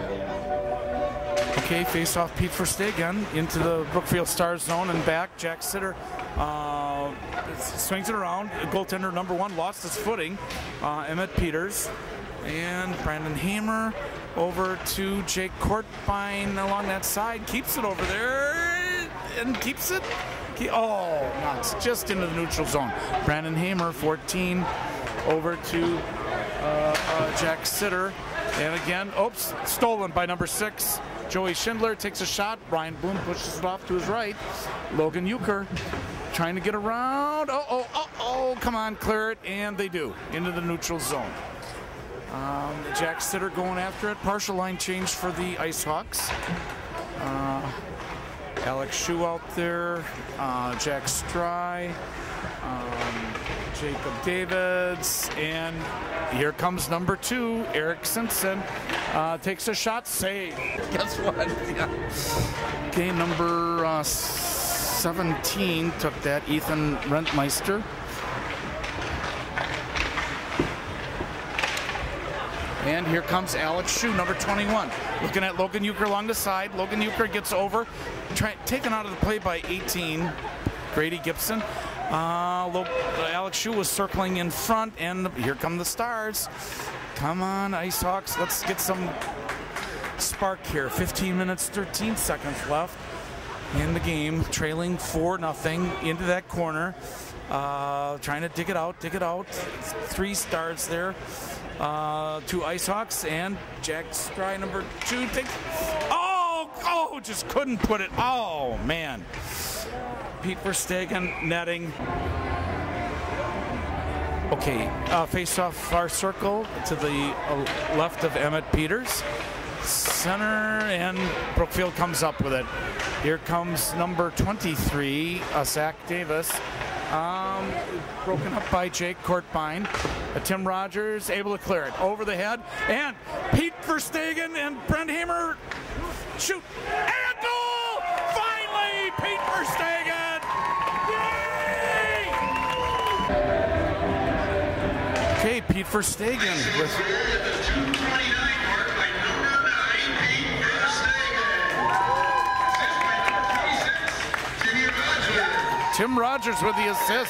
Okay, face off Pete Verstegen into the Brookfield Stars zone and back. Jack Sitter uh, swings it around. Goaltender number one lost his footing. Uh, Emmett Peters and Brandon Hamer over to Jake Courtbine along that side. Keeps it over there and keeps it. Oh, nuts. Just into the neutral zone. Brandon Hamer, fourteen, over to uh, uh, Jack Sitter. And again, oops, stolen by number six. Joey Schindler takes a shot. Ryan Bloom pushes it off to his right. Logan Euchre trying to get around. Oh, oh, oh, oh, come on, clear it. And they do, into the neutral zone. Um, Jack Sitter going after it. Partial line change for the IceHawks. Uh, Alex Shue out there. Uh, Jack Stry. Um, Jacob Davids, and here comes number two, Eric Simpson. Uh, takes a shot, save. Guess what? Yeah. Okay, number uh, seventeen took that, Ethan Rentmeister. And here comes Alex Shue, number twenty-one. Looking at Logan Euchre along the side. Logan Euchre gets over, try, taken out of the play by eighteen, Grady Gibson. Uh, look, Alex Shue was circling in front, and here come the Stars. Come on, IceHawks, let's get some spark here. fifteen minutes, thirteen seconds left in the game, trailing four nothing into that corner. Uh, trying to dig it out, dig it out. Three Stars there. Uh, two IceHawks, and Jack Stry, number two, takes. Oh, oh, just couldn't put it. Oh, man. Pete Verstegen netting. Okay, uh, face off far circle to the uh, left of Emmett Peters. Center, and Brookfield comes up with it. Here comes number twenty-three, uh, Zach Davis. Um, broken up by Jake Courtbine. Uh, Tim Rogers able to clear it over the head. And Pete Verstegen and Brent Hamer shoot. And goal! Finally, Pete Verstegen! Okay, Pete Verstegen with Tim Rogers with the assist.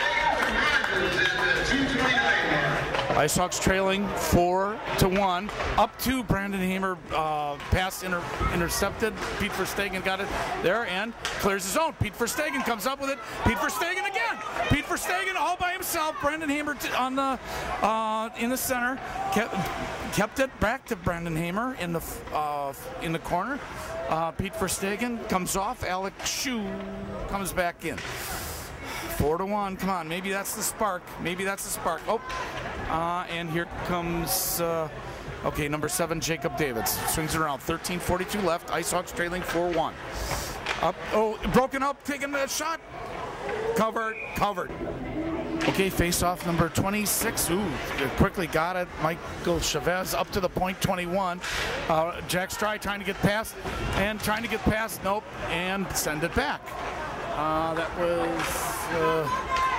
Ice Hawks trailing four to one. Up to Brandon Hamer. Uh, pass inter intercepted. Pete Verstegen got it there and clears his own. Pete Verstegen comes up with it. Pete Verstegen again. Pete Verstegen all by himself. Brandon Hamer t on the uh, in the center. Kept, kept it back to Brandon Hamer in the uh, in the corner. Uh, Pete Verstegen comes off. Alex Shue comes back in. Four to one. Come on, maybe that's the spark. Maybe that's the spark. Oh, uh, and here comes. Uh, okay, number seven, Jacob Davids swings it around. thirteen forty-two left. Ice Hawks trailing four one. Up. Oh, broken up. Taking a shot. Covered. Covered. Okay, face-off number twenty-six. Ooh, quickly got it. Michael Chavez up to the point, twenty-one. Uh, Jack Stry trying to get past and trying to get past. Nope, and send it back. Uh, that was. Uh,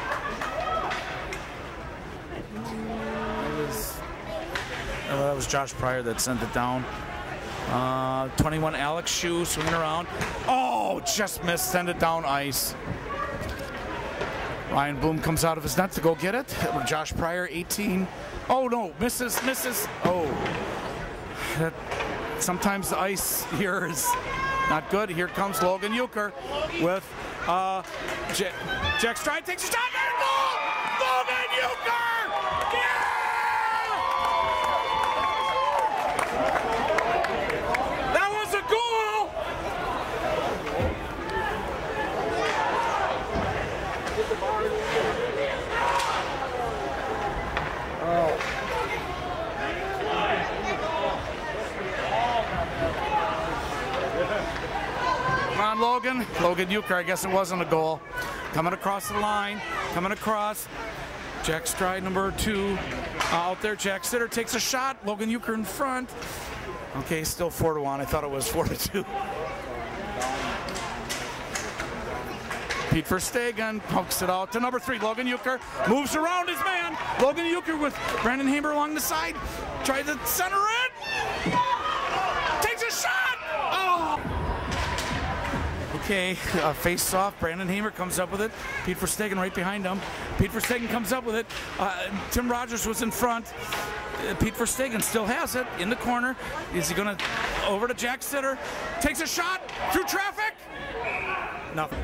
that was. Oh, that was Josh Pryor that sent it down. Uh, twenty-one, Alex Shue swinging around. Oh, just missed. Send it down ice. Ryan Bloom comes out of his net to go get it. Josh Pryor, eighteen. Oh no, misses, misses. Oh, that, sometimes the ice here is not good. Here comes Logan Euchre with uh, J Jack Stride takes a shot and goal. Logan Euchre, yeah! That was a goal. Oh. Come on, Logan. Logan Euchre, I guess it wasn't a goal. Coming across the line, coming across. Jack Stride, number two, uh, out there. Jack Sitter takes a shot. Logan Euchre in front. Okay, still four to one. I thought it was four to two. Pete Verstegen pokes it out to number three. Logan Euchre moves around his man. Logan Euchre with Brandon Hamer along the side. Tries to center it. Takes a shot. Oh. Okay, uh, face off. Brandon Hamer comes up with it. Pete Verstegen right behind him. Pete Verstegen comes up with it. Uh, Tim Rogers was in front. Uh, Pete Verstegen still has it in the corner. Is he going to over to Jack Sitter? Takes a shot through traffic. Nothing.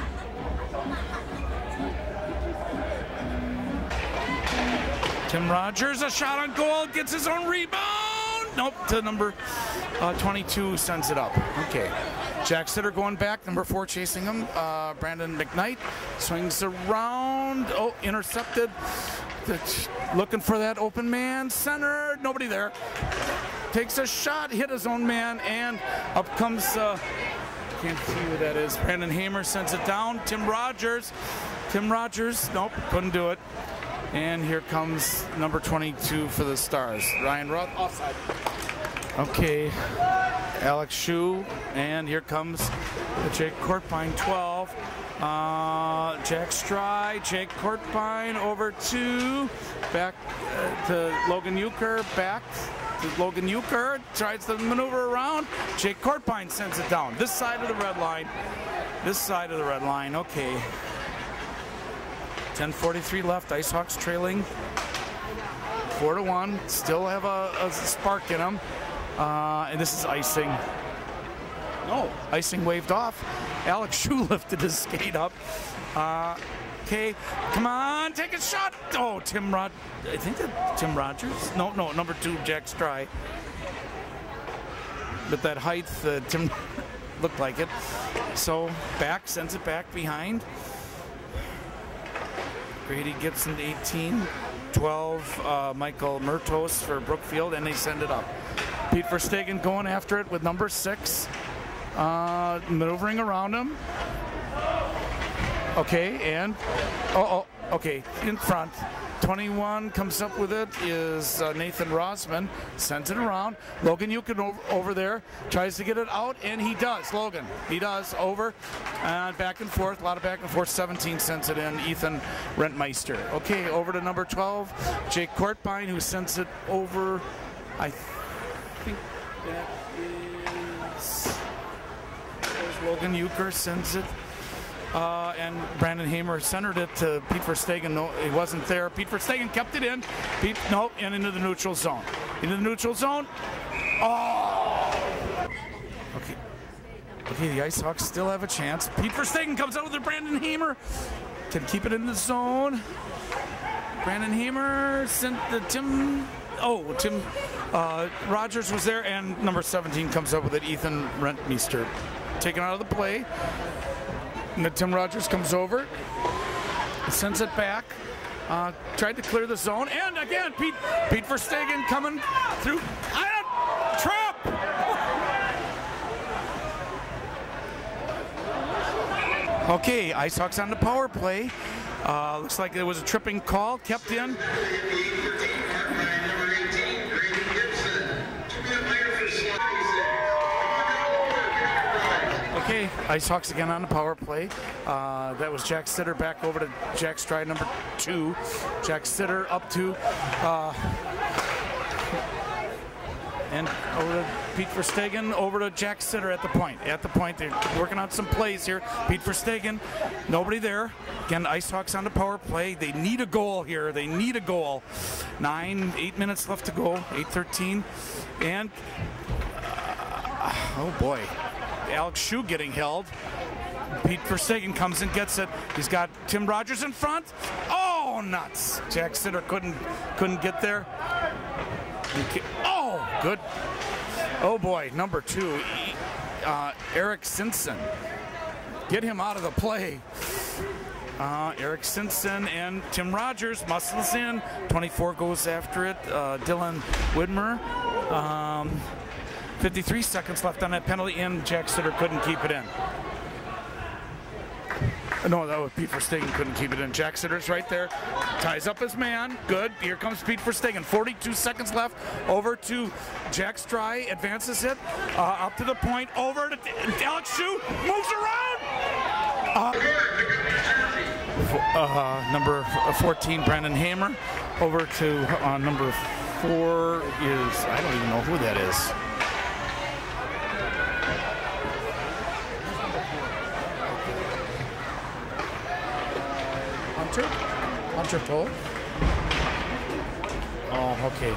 Tim Rogers, a shot on goal, gets his own rebound. Nope, to number uh, twenty-two, sends it up. Okay. Jack Sitter going back, number four chasing him. Uh, Brandon McKnight swings around. Oh, intercepted. Looking for that open man. Center, nobody there. Takes a shot, hit his own man, and up comes, uh, can't see who that is. Brandon Hamer sends it down. Tim Rogers. Tim Rogers, nope, couldn't do it. And here comes number twenty-two for the Stars. Ryan Roth, offside. Okay, Alex Shue, and here comes Jake Courtpine, twelve. Uh, Jack Stride, Jake Courtpine over to, back uh, to Logan Euchre, back to Logan Euchre, tries to maneuver around. Jake Courtpine sends it down. This side of the red line, this side of the red line, okay. ten forty-three left, Ice Hawks trailing four to one, still have a, a spark in them. Uh, and this is icing. No, icing waved off. Alex Shue lifted his skate up. Uh, okay, come on, take a shot. Oh, Tim Rod, I think that Tim Rogers. No, no, number two, Jack Stry. But that height, uh, Tim looked like it. So back, sends it back behind. Grady Gibson, eighteen. twelve, uh, Michael Murtos for Brookfield, and they send it up. Pete Verstegen going after it with number six, uh, maneuvering around him. Okay, and, oh, oh, okay, in front. twenty-one comes up with it is uh, Nathan Rosman, sends it around. Logan Euchre over, over there, tries to get it out, and he does. Logan, he does, over, and back and forth, a lot of back and forth. seventeen sends it in, Ethan Rentmeister. Okay, over to number twelve, Jake Courtpine, who sends it over, I think that is, Logan Euchre sends it Uh, and Brandon Hamer centered it to Pete Verstegen. No, he wasn't there. Pete Verstegen kept it in. Pete, no, and into the neutral zone. Into the neutral zone. Oh! Okay. Okay, the Ice Hawks still have a chance. Pete Verstegen comes out with it. Brandon Hamer can keep it in the zone. Brandon Hamer sent the Tim. Oh, Tim uh, Rogers was there, and number seventeen comes up with it. Ethan Rentmeester taken out of the play. And then Tim Rogers comes over, sends it back, uh, tried to clear the zone, and again, Pete Pete Verstegen coming through. Ah, trap! Okay, Ice Hawks on the power play. Uh, looks like it was a tripping call, kept in. Okay, Ice Hawks again on the power play. Uh, that was Jack Sitter back over to Jack Stride, number two. Jack Sitter up to, uh, and over to Pete Verstegen, over to Jack Sitter at the point. At the point, they're working on some plays here. Pete Verstegen, nobody there. Again, Ice Hawks on the power play. They need a goal here. They need a goal. Nine, eight minutes left to go. eight thirteen, and uh, oh boy. Alex Shue getting held. Pete Verstegen comes and gets it. He's got Tim Rogers in front. Oh, nuts! Jack Sitter couldn't couldn't get there. Oh, good. Oh boy, number two, uh, Eric Simpson. Get him out of the play. Uh, Eric Simpson and Tim Rogers muscles in. twenty-four goes after it. Uh, Dylan Widmer. Um, fifty-three seconds left on that penalty, and Jack Sitter couldn't keep it in. No, that was Pete Verstegen couldn't keep it in. Jack Sitter's right there, ties up his man. Good. Here comes Pete Verstegen. forty-two seconds left. Over to Jack Stride, advances it uh, up to the point. Over to Alex Shue, moves around. Uh, uh, number fourteen, Brandon Hamer. Over to uh, number four is, I don't even know who that is. Hunter? Hunter Poe? Oh, okay.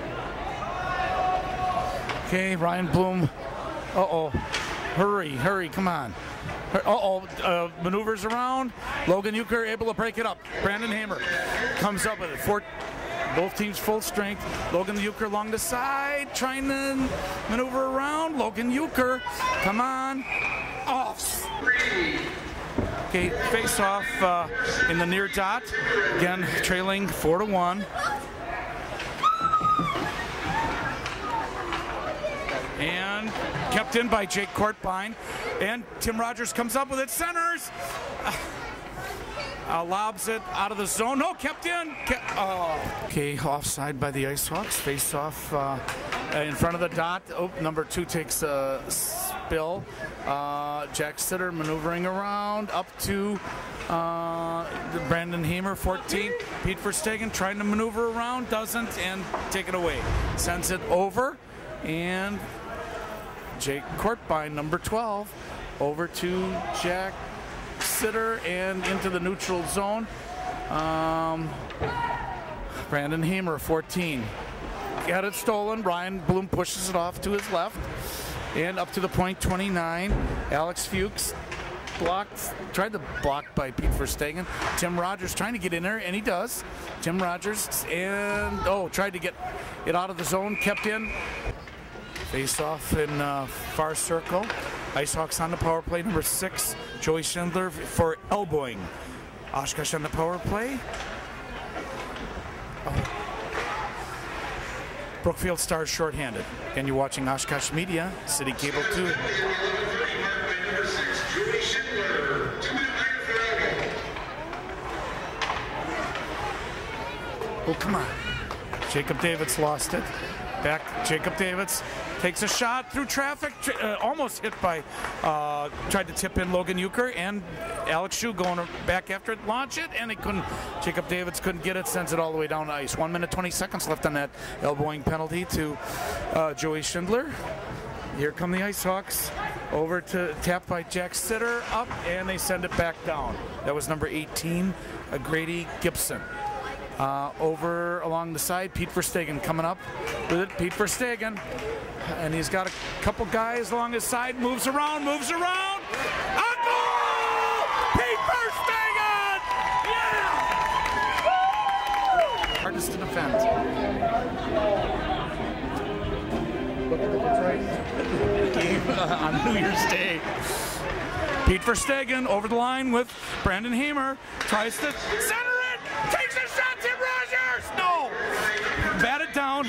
Okay, Ryan Bloom. Uh-oh. Hurry, hurry, come on. Uh-oh, uh, maneuvers around. Logan Euchre able to break it up. Brandon Hamer comes up with it. Four, both teams full strength. Logan Euchre along the side, trying to maneuver around. Logan Euchre, come on. Off. Okay, face off uh, in the near dot. Again, trailing four to one. And kept in by Jake Courtbine. And Tim Rogers comes up with it, centers. Uh, uh, lobs it out of the zone. No, kept in. Kept, oh. Okay, offside by the Ice Hawks. Face off uh, in front of the dot. Oh, number two takes a spill. Uh, Jack Sitter maneuvering around up to uh, Brandon Hamer, fourteen. Pete Verstegen trying to maneuver around, doesn't, and take it away. Sends it over, and Jake Courtbine, number twelve, over to Jack Sitter and into the neutral zone. Um, Brandon Hamer, fourteen. Got it stolen. Ryan Bloom pushes it off to his left. And up to the point, twenty-nine. Alex Fuchs blocked, tried to block by Pete Verstegen. Tim Rogers trying to get in there, and he does. Tim Rogers, and oh, tried to get it out of the zone, kept in. Face off in uh, far circle. Ice Hawks on the power play, number six, Joey Schindler for elbowing. Oshkosh on the power play. Oh. Brookfield Stars shorthanded. And you're watching Oshkosh Media, City Cable two. Oh, come on. Jacob Davids lost it. Back, Jacob Davids takes a shot through traffic, uh, almost hit by, uh, tried to tip in Logan Euchre, and Alex Shue going back after it, launch it, and he couldn't, Jacob Davids couldn't get it, sends it all the way down to ice. One minute, twenty seconds left on that elbowing penalty to uh, Joey Schindler. Here come the Ice Hawks. over to tapped by Jack Sitter, up, and they send it back down. That was number eighteen, uh, Grady Gibson. Uh, over along the side, Pete Verstegen coming up with it. Pete Verstegen, and he's got a couple guys along his side. Moves around, moves around. A goal! Pete Verstegen! Yeah! Woo! Hardest to defend. Game uh, on New Year's Day. Pete Verstegen over the line with Brandon Hamer. Tries to center it. Takes a shot. Tim Rogers. No. Batted down.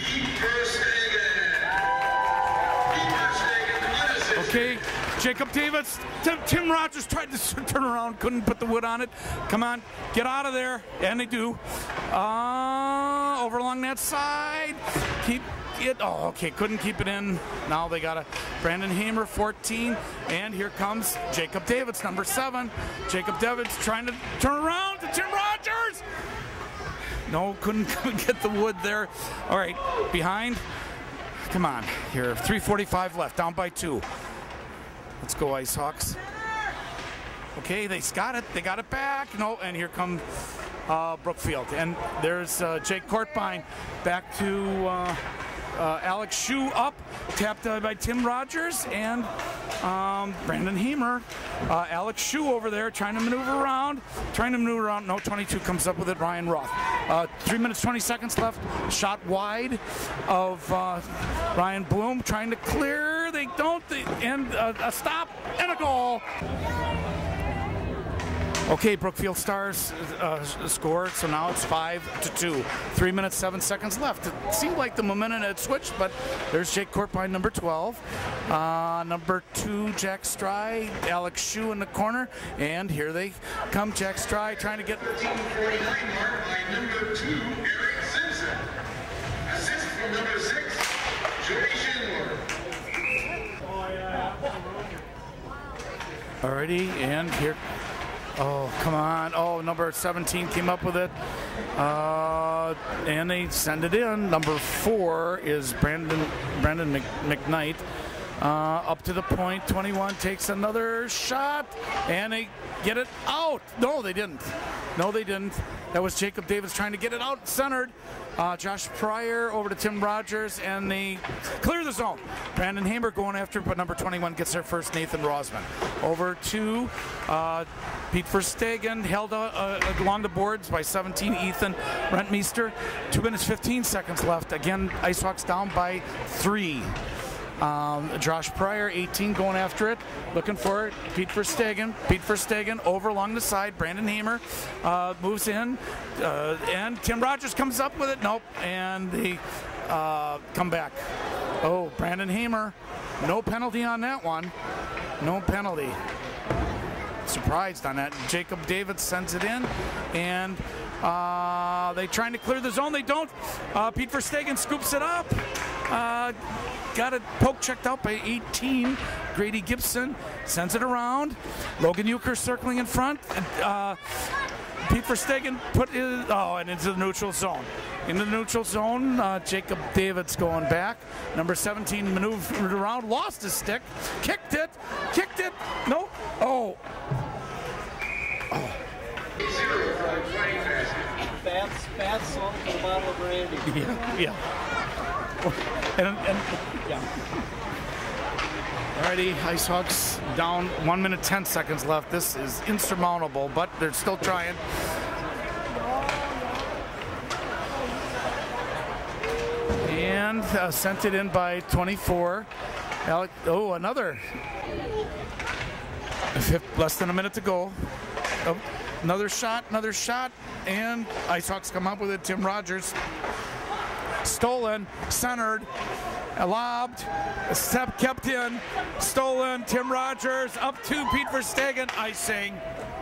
Okay. Jacob Davis. Tim, Tim Rogers tried to turn around. Couldn't put the wood on it. Come on. Get out of there. And they do. Uh, over along that side. Keep it. Oh, okay. Couldn't keep it in. Now they got a Brandon Hamer, fourteen. And here comes Jacob Davis, number seven. Jacob Davis trying to turn around to Tim Rogers. No, couldn't get the wood there. All right, behind. Come on, here, three forty-five left, down by two. Let's go, Ice Hawks. Okay, they got it. They got it back. No, and here come uh, Brookfield. And there's uh, Jake Kortbein back to uh, uh, Alex Shue up, tapped uh, by Tim Rogers and um, Brandon Hamer. Uh, Alex Shue over there trying to maneuver around, trying to maneuver around. No, twenty-two comes up with it. Ryan Roth. Uh, three minutes, twenty seconds left. Shot wide of uh, Ryan Bloom trying to clear. They don't. They, and uh, a stop and a goal. Okay, Brookfield Stars uh, score, so now it's five to two. Three minutes, seven seconds left. It seemed like the momentum had switched, but there's Jake Kortbein, number twelve. Uh, number two, Jack Stry, Alex Shue in the corner, and here they come, Jack Stry trying to get... thirteen forty-nine mark by number two, Eric Simpson. Assist from number six, Joey Schindler. Alrighty, and here... Oh, come on. Oh, number seventeen came up with it. Uh, and they send it in. Number four is Brandon Brandon Mc, McKnight. Uh, up to the point. twenty-one takes another shot. And they get it out. No, they didn't. No, they didn't. That was Jacob Davis trying to get it out centered. Uh, Josh Pryor over to Tim Rogers, and they clear the zone. Brandon Hamer going after it, but number twenty-one gets there first, Nathan Rosman. Over to uh, Pete Verstegen, held uh, uh, along the boards by seventeen, Ethan Rentmeester. Two minutes, fifteen seconds left. Again, Ice Hawks down by three. Um, Josh Pryor, eighteen, going after it, looking for it. Pete Verstegen, Pete Verstegen over along the side. Brandon Hamer uh, moves in, uh, and Tim Rogers comes up with it. Nope, and they uh, come back. Oh, Brandon Hamer, no penalty on that one. No penalty. Surprised on that. Jacob Davis sends it in, and uh, they trying to clear the zone. They don't. Uh, Pete Verstegen scoops it up. Uh, got it poke checked out by eighteen. Grady Gibson sends it around. Logan Euchre circling in front. Uh, Pete Verstegen put it, oh, and into the neutral zone. Into the neutral zone, uh, Jacob Davis going back. Number seventeen maneuvered around, lost his stick, kicked it, kicked it. No, oh. oh. Bad, bad song for a bottle of brandy. Yeah, yeah. And, and, yeah. Alrighty, Ice Hawks down one minute, ten seconds left. This is insurmountable, but they're still trying. And uh, sent it in by twenty-four. Alec, oh, another. Less than a minute to go. Oh, another shot, another shot, and Ice Hawks come up with it. Tim Rogers. Stolen, centered, lobbed, step kept in, stolen. Tim Rogers up to Pete Verstegen, icing.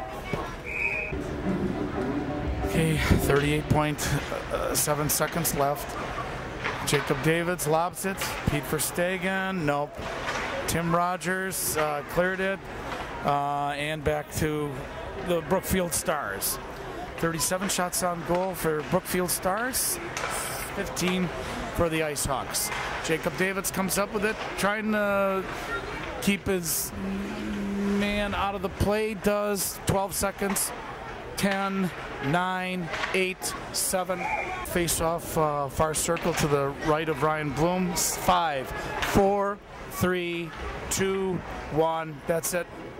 Okay, thirty-eight point seven seconds left. Jacob Davis lobs it. Pete Verstegen, nope. Tim Rogers uh, cleared it, uh, and back to the Brookfield Stars. thirty-seven shots on goal for Brookfield Stars. fifteen for the Ice Hawks. Jacob Davis comes up with it, trying to keep his man out of the play. Does. twelve seconds. ten, nine, eight, seven. Face off uh, far circle to the right of Ryan Bloom. five, four, three, two, one. That's it.